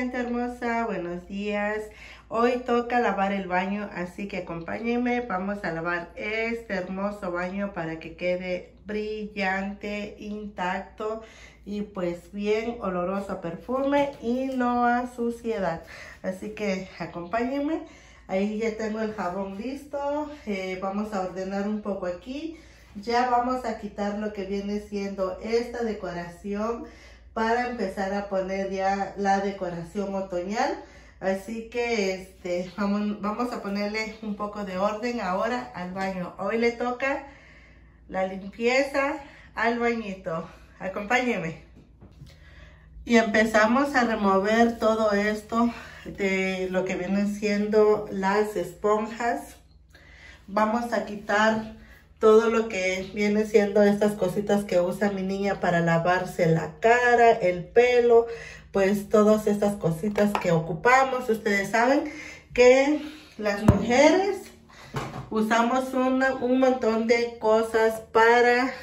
gente hermosa, buenos días. Hoy toca lavar el baño, así que acompáñenme. Vamos a lavar este hermoso baño para que quede brillante, intacto y pues bien oloroso a perfume y no a suciedad. Así que acompáñenme. Ahí ya tengo el jabón listo. Vamos a ordenar un poco aquí. Ya vamos a quitar lo que viene siendo esta decoración para empezar a poner ya la decoración otoñal. Así que vamos a ponerle un poco de orden ahora al baño. Hoy le toca la limpieza al bañito. Acompáñenme. Y empezamos a remover todo esto de lo que vienen siendo las esponjas. Vamos a quitar todo lo que viene siendo estas cositas que usa mi niña para lavarse la cara, el pelo, pues todas estas cositas que ocupamos. Ustedes saben que las mujeres usamos un montón de cosas para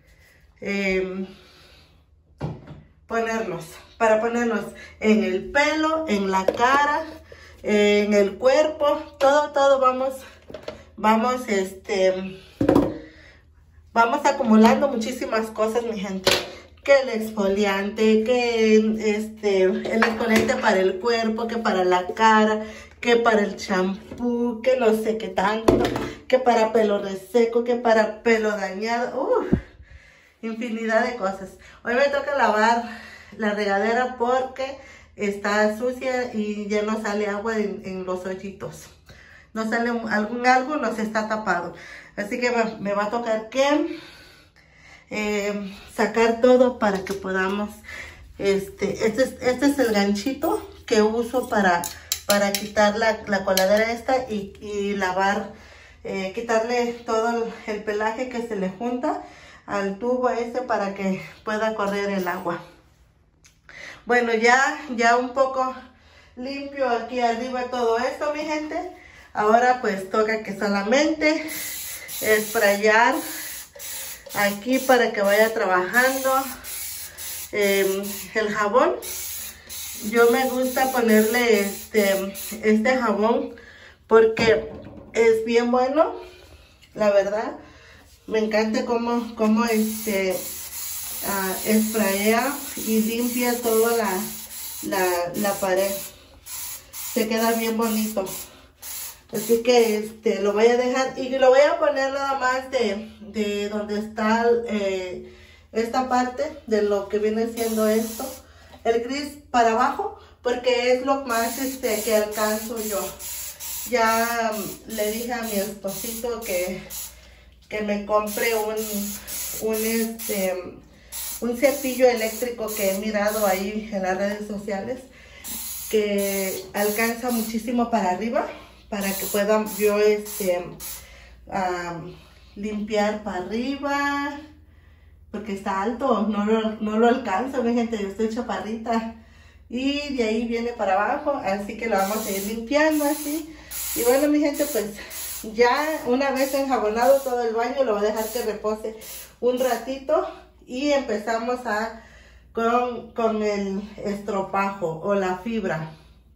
ponernos en el pelo, en la cara, en el cuerpo, todo vamos acumulando muchísimas cosas, mi gente. Que el exfoliante, que el exfoliante para el cuerpo, que para la cara, que para el champú, que no sé qué tanto, que para pelo reseco, que para pelo dañado. Infinidad de cosas. Hoy me toca lavar la regadera porque está sucia y ya no sale agua en los hoyitos. No sale algo nos está tapado. Así que me va a tocar que sacar todo para que podamos. Este es el ganchito que uso para quitar la coladera esta y lavar, quitarle todo el pelaje que se le junta al tubo para que pueda correr el agua. Bueno, ya un poco limpio aquí arriba todo esto, mi gente. Ahora pues toca que solamente sprayar aquí para que vaya trabajando el jabón. Yo me gusta ponerle este jabón porque es bien bueno, la verdad. Me encanta cómo sprayea y limpia toda la pared. Se queda bien bonito. Así que lo voy a dejar y lo voy a poner nada más de donde está esta parte de lo que viene siendo esto, el gris para abajo, porque es lo más que alcanzo yo. Ya le dije a mi esposito que me compre un cepillo eléctrico que he mirado ahí en las redes sociales, que alcanza muchísimo para arriba, para que pueda yo limpiar para arriba, porque está alto, no lo alcanzo, mi gente, yo estoy chaparrita, y de ahí viene para abajo, así que lo vamos a ir limpiando así. Y bueno, mi gente, pues ya una vez enjabonado todo el baño, lo voy a dejar que repose un ratito y empezamos con el estropajo o la fibra.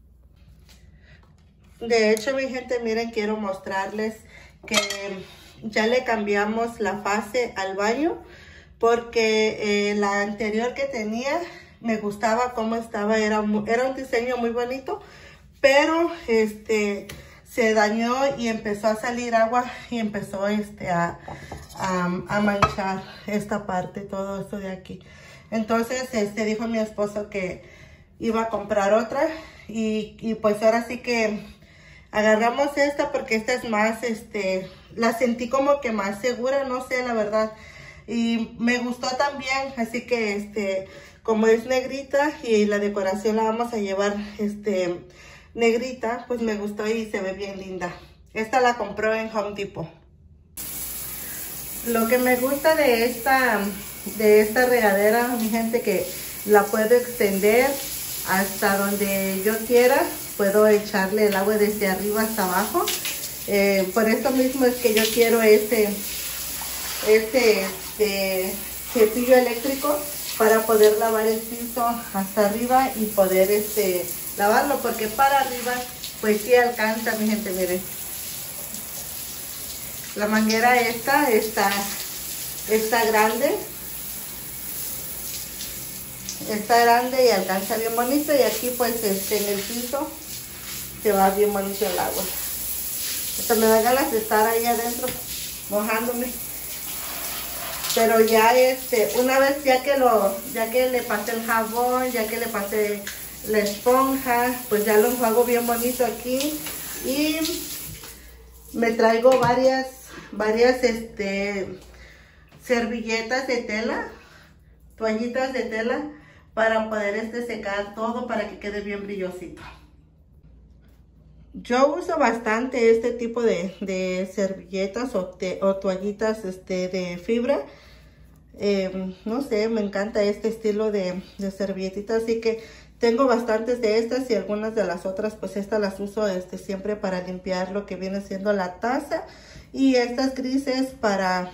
De hecho, mi gente, miren, quiero mostrarles que ya le cambiamos la fase al baño porque la anterior que tenía me gustaba cómo estaba, era un diseño muy bonito, pero se dañó y empezó a salir agua y empezó a manchar esta parte, todo esto de aquí. Entonces dijo mi esposo que iba a comprar otra y pues ahora sí que agarramos esta porque esta es más, la sentí como que más segura, no sé, la verdad. Y me gustó también, así que como es negrita y la decoración la vamos a llevar negrita, pues me gustó y se ve bien linda. Esta la compró en Home Depot. Lo que me gusta de esta regadera, mi gente, que la puedo extender hasta donde yo quiera. Puedo echarle el agua desde arriba hasta abajo. Por eso mismo es que yo quiero este cepillo eléctrico para poder lavar el piso hasta arriba y poder lavarlo, porque para arriba pues sí alcanza, mi gente, miren. La manguera esta está grande. Está grande y alcanza bien bonito, y aquí pues en el piso se va bien bonito el agua. Hasta me da ganas de estar ahí adentro mojándome. Pero ya una vez ya que le pasé el jabón, ya que le pasé la esponja, pues ya lo enjuago bien bonito aquí. Y me traigo varias servilletas de tela, toallitas de tela, para poder secar todo para que quede bien brillosito. Yo uso bastante este tipo de servilletas o toallitas de fibra. No sé, me encanta este estilo de servilletitas, así que tengo bastantes de estas, y algunas de las otras pues estas las uso siempre para limpiar lo que viene siendo la taza, y estas grises para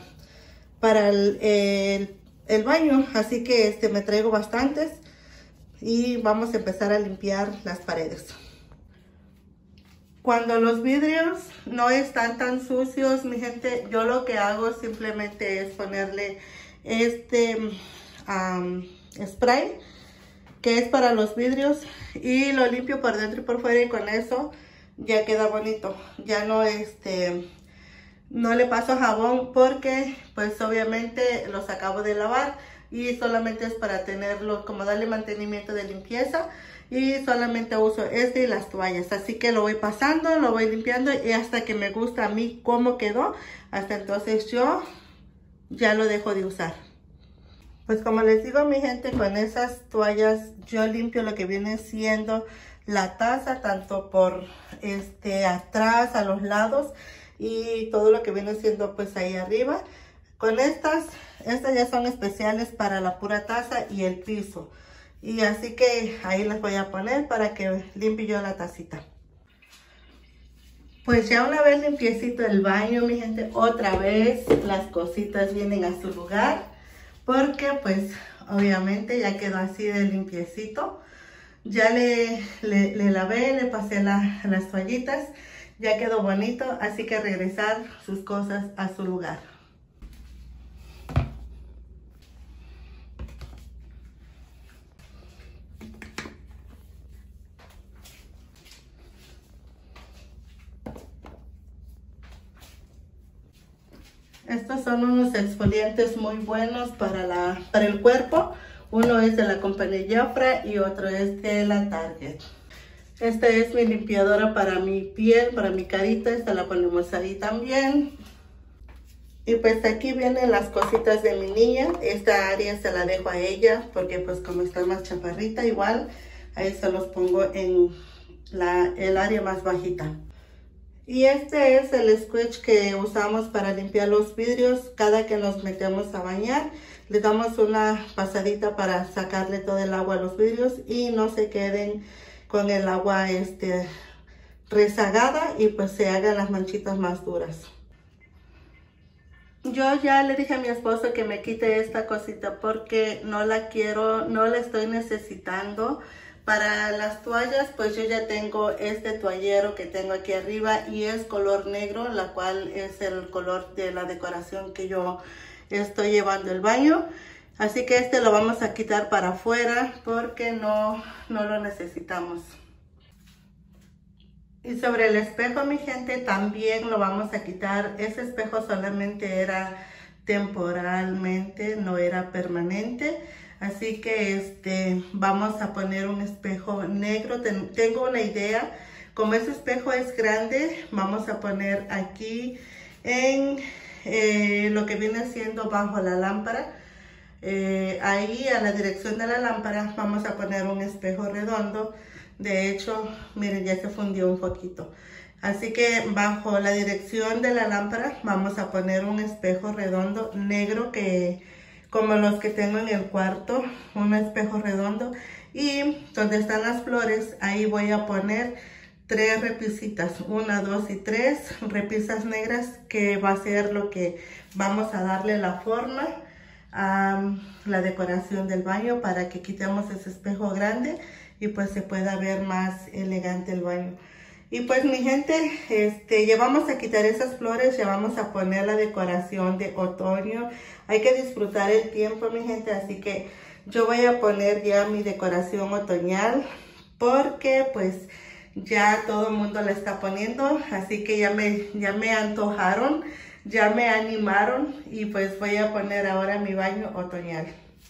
el baño. Así que me traigo bastantes y vamos a empezar a limpiar las paredes. Cuando los vidrios no están tan sucios, mi gente, yo lo que hago simplemente es ponerle spray que es para los vidrios, y lo limpio por dentro y por fuera, y con eso ya queda bonito. Ya no le paso jabón, porque pues obviamente los acabo de lavar y solamente es para tenerlo, como darle mantenimiento de limpieza, y solamente uso y las toallas. Así que lo voy pasando, lo voy limpiando, y hasta que me gusta a mí cómo quedó, hasta entonces yo ya lo dejo de usar. Pues como les digo, mi gente, con esas toallas yo limpio lo que viene siendo la taza, tanto por atrás, a los lados, y todo lo que viene siendo pues ahí arriba. Con estas ya son especiales para la pura taza y el piso. Y así que ahí las voy a poner para que limpie yo la tacita. Pues ya una vez limpiecito el baño, mi gente, otra vez las cositas vienen a su lugar, porque pues obviamente ya quedó así de limpiecito. Ya le lavé, le pasé las toallitas, ya quedó bonito, así que regresar sus cosas a su lugar. Estos son unos exfoliantes muy buenos para el cuerpo. Uno es de la compañía Jafra y otro es de la Target. Esta es mi limpiadora para mi piel, para mi carita. Esta la ponemos ahí también. Y pues aquí vienen las cositas de mi niña. Esta área se la dejo a ella, porque pues como está más chaparrita, igual ahí se los pongo en el área más bajita. Y este es el squeeze que usamos para limpiar los vidrios. Cada que nos metemos a bañar, le damos una pasadita para sacarle todo el agua a los vidrios y no se queden con el agua rezagada, y pues se hagan las manchitas más duras. Yo ya le dije a mi esposo que me quite esta cosita porque no la quiero, no la estoy necesitando. Para las toallas, pues yo ya tengo este toallero que tengo aquí arriba, y es color negro, la cual es el color de la decoración que yo estoy llevando al baño. Así que lo vamos a quitar para afuera porque no lo necesitamos. Y sobre el espejo, mi gente, también lo vamos a quitar. Ese espejo solamente era temporalmente, no era permanente. Así que vamos a poner un espejo negro. Tengo una idea. Como ese espejo es grande, vamos a poner aquí en lo que viene siendo bajo la lámpara. Ahí a la dirección de la lámpara vamos a poner un espejo redondo. De hecho, miren, ya se fundió un poquito. Así que bajo la dirección de la lámpara vamos a poner un espejo redondo negro, como los que tengo en el cuarto, un espejo redondo. Y donde están las flores, ahí voy a poner 3 repisitas, 1, 2 y 3 repisas negras, que va a ser lo que vamos a darle la forma a la decoración del baño, para que quitemos ese espejo grande y pues se pueda ver más elegante el baño. Y pues mi gente, ya vamos a quitar esas flores, ya vamos a poner la decoración de otoño. Hay que disfrutar el tiempo, mi gente, así que yo voy a poner ya mi decoración otoñal porque pues ya todo el mundo la está poniendo, así que ya me antojaron, ya me animaron y pues voy a poner ahora mi baño otoñal.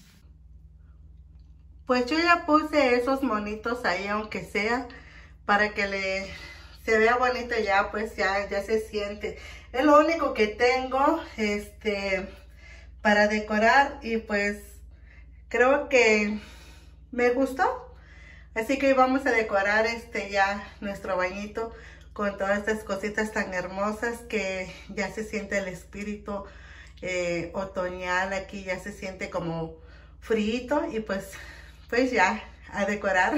Pues yo ya puse esos monitos ahí, aunque sea, para que se vea bonito ya, pues ya se siente. Es lo único que tengo, para decorar y pues creo que me gustó. Así que vamos a decorar ya nuestro bañito con todas estas cositas tan hermosas que ya se siente el espíritu otoñal. Aquí ya se siente como frío y pues ya a decorar.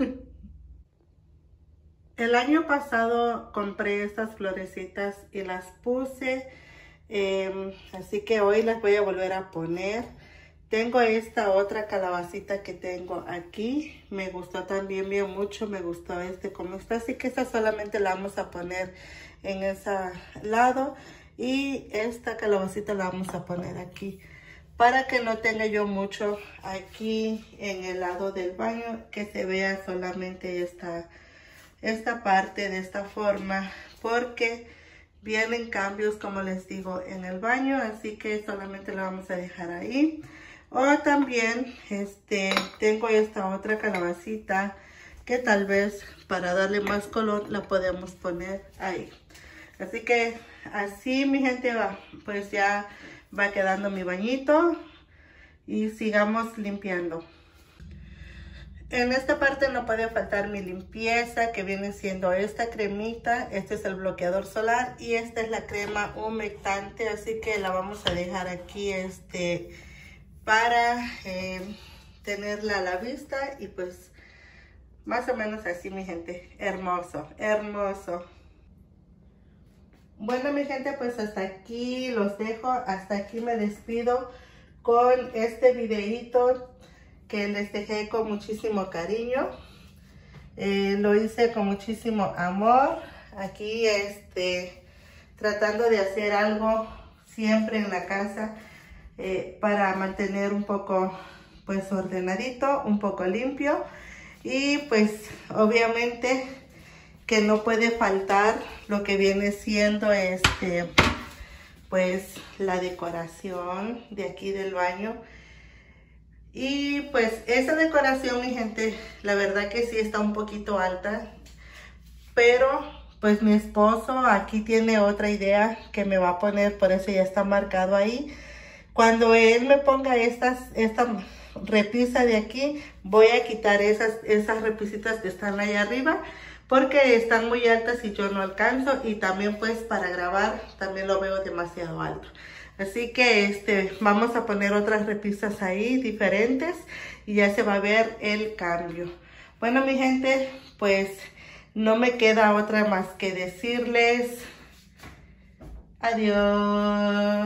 El año pasado compré estas florecitas y las puse, así que hoy las voy a volver a poner. Tengo esta otra calabacita que tengo aquí, me gustó también bien mucho, me gustó como está, así que esta solamente la vamos a poner en ese lado y esta calabacita la vamos a poner aquí para que no tenga yo mucho aquí en el lado del baño, que se vea solamente esta parte de esta forma, porque vienen cambios, como les digo, en el baño, así que solamente la vamos a dejar ahí. O también tengo esta otra calabacita que tal vez para darle más color la podemos poner ahí. Así que así, mi gente, pues ya va quedando mi bañito y sigamos limpiando. En esta parte no puede faltar mi limpieza, que viene siendo esta cremita. Este es el bloqueador solar y esta es la crema humectante, así que la vamos a dejar aquí para tenerla a la vista y pues más o menos así, mi gente. Hermoso, hermoso. Bueno, mi gente, pues hasta aquí los dejo, hasta aquí me despido con este videito que les dejé con muchísimo cariño. Lo hice con muchísimo amor. Aquí tratando de hacer algo siempre en la casa para mantener un poco pues ordenadito, un poco limpio. Y pues obviamente que no puede faltar lo que viene siendo pues la decoración de aquí del baño. Y pues esa decoración, mi gente, la verdad que sí está un poquito alta, pero pues mi esposo aquí tiene otra idea que me va a poner, por eso ya está marcado ahí. Cuando él me ponga esta repisa de aquí, voy a quitar esas repisitas que están ahí arriba, porque están muy altas y yo no alcanzo, y también pues para grabar también lo veo demasiado alto. Así que vamos a poner otras repisas ahí diferentes y ya se va a ver el cambio. Bueno, mi gente, pues no me queda otra más que decirles adiós.